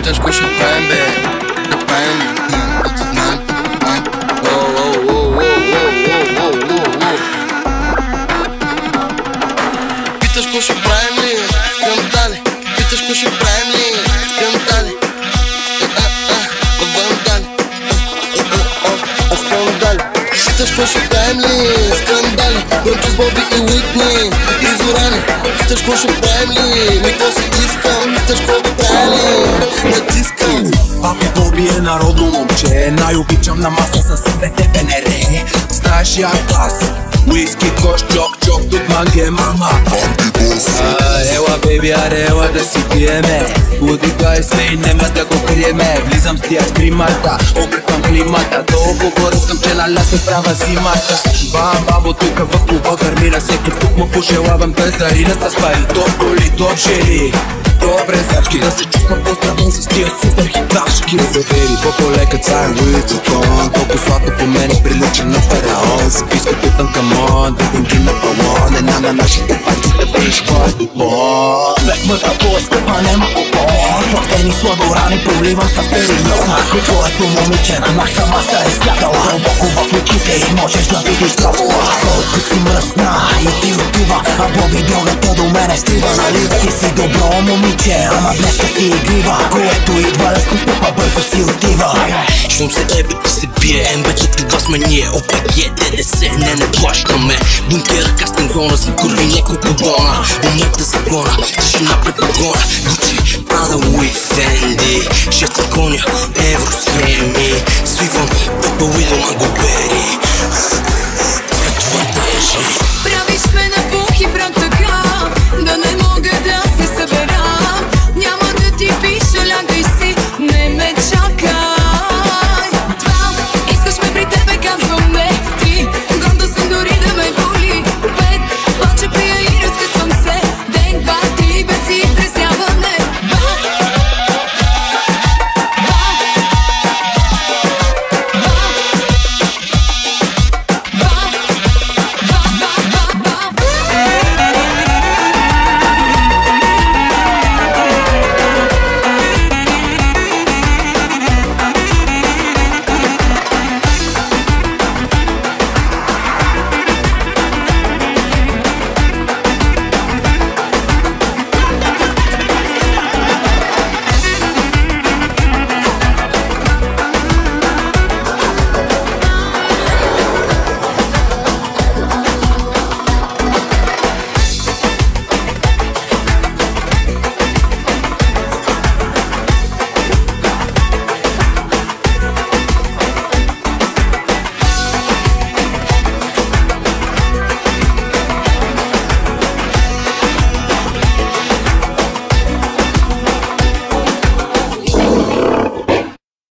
Питаш какво ще правим, бе? Да правим ли? Питаш какво ще правим ли? Скандали. Питаш какво ще правим ли? Скандали. Скандали. Питаш какво ще правим ли? Скандали. Бъмче с Боби и Уитни. Изорани. Питаш какво ще правим ли? Ми какво си искам? Питаш какво правим ли? Натискам. Папи Боби е народно момче. Най-обичам на маса със съвете БНР. Знаеш як аз уиски, кош, чок, тук манге мама. Ела, бейби, аре, ела да си пиеме. Удикай се и нема да го криеме. Влизам с тия с примата, обръквам климата. Толкова горе съм, че на ляс ме права зимата. Бам, бабо, тука в клуба гърмира. Всеки тук му пожелавам той зарина с пари. Топ коли, топ жели. Добре, зачки да се чувствам поздравен с тия супер хиташки. Довери, по-полека царен Луи Вутон. Толкова сладко по мене прилича на фараон. Записка тутан камон, да гонки на балон. Една на нашите парти да пиш който пон. Без мъртва по-скъпа нема купон. Платени сладорани проливам с перион. Ако твоето момиче на нашата маса е слякала дълбоко в очите и можеш да видиш драбола. Колко си мръсна и ти отива, а Боби другата до мене стива. Нали ти си добро момиче, ама днеска си игрива. Което идва лесно стъпа, бързо си отива. Щом се ебе и се бие, ембече това сме ние. ОПГ, ДДС, не плащаме. Бункер, кастинг зона, за курви няколко бона. Умета закона, тишина пред погона. Гучи, Прада, Луи, Фенди. 6 коня, евросхеми. Свивам, Пепа, Уидо, Магобери.